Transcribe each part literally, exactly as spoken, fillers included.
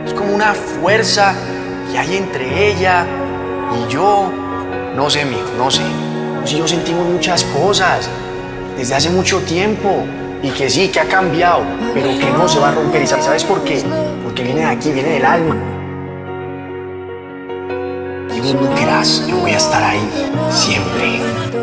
Es como una fuerza que hay entre ella y yo. No sé, mijo, no sé. Si yo sentimos muchas cosas desde hace mucho tiempo y que sí, que ha cambiado, pero que no se va a romper. ¿Y sabes por qué? Porque viene de aquí, viene del alma. Y vos no querás, yo voy a estar ahí, siempre.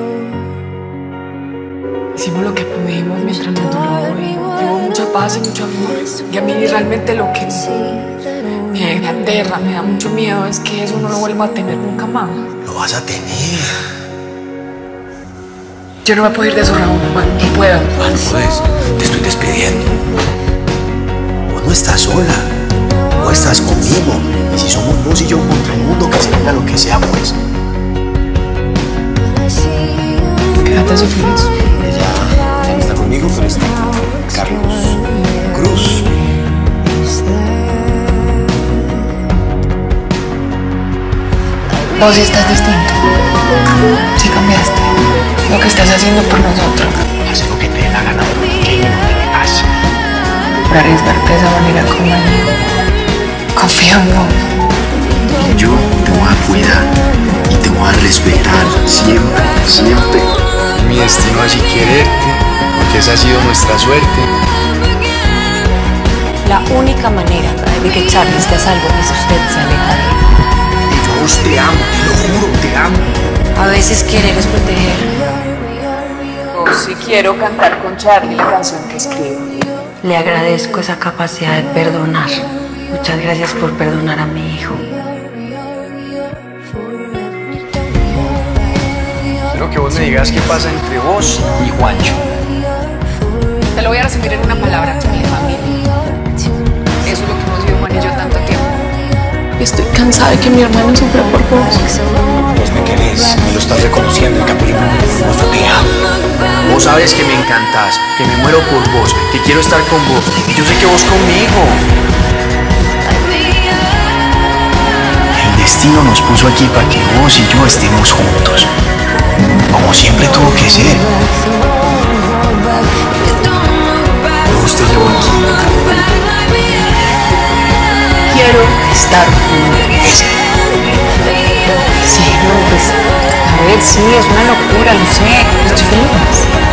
Hicimos lo que pudimos mientras nos duró y hubo mucha paz y mucho amor. Y a mí realmente lo que me aterra, me da mucho miedo es que eso no lo vuelva a tener nunca más. Lo vas a tener. Yo no me puedo ir de Zorra uno, Juan, no puedo. Juan, pues, te estoy despidiendo. Vos no estás sola, vos estás conmigo. Y si somos vos y yo contra el mundo, que se venga lo que sea, pues. Quédate sufrir eso. Ella ya no está conmigo, pero está Carlos Cruz. Vos sí estás distinto. Sí cambiaste. Lo que estás haciendo por nosotros. Haz lo que te dé la gana, que no te dejas. Por arriesgarte de esa manera conmigo. Confío en vos. Yo te voy a cuidar y te voy a respetar siempre, siempre. Mi destino así quererte, porque esa ha sido nuestra suerte. La única manera de que Charlie esté a salvo es que usted se aleja de él. Y yo te amo, te lo juro, te amo. A veces querer es proteger. Yo sí quiero cantar con Charlie la canción que escribo. Le agradezco esa capacidad de perdonar. Muchas gracias por perdonar a mi hijo. Quiero que vos me digas qué pasa entre vos y Juancho. Te lo voy a resumir en una palabra, mi familia. Eso es lo que hemos sido Juan y yo tanto tiempo. Estoy cansada de que mi hermano sufra por vos. Vos me querés, me lo estás reconociendo, Capulina. Vos no te amo. Vos sabes que me encantás, que me muero por vos, que quiero estar con vos. Y yo sé que vos conmigo. El destino nos puso aquí para que vos y yo estemos juntos. Como siempre tuvo que ser. Vos te llevo aquí. Quiero estar con él. Sí, no, pues, a ver, sí, es una locura, lo sé, estoy feliz.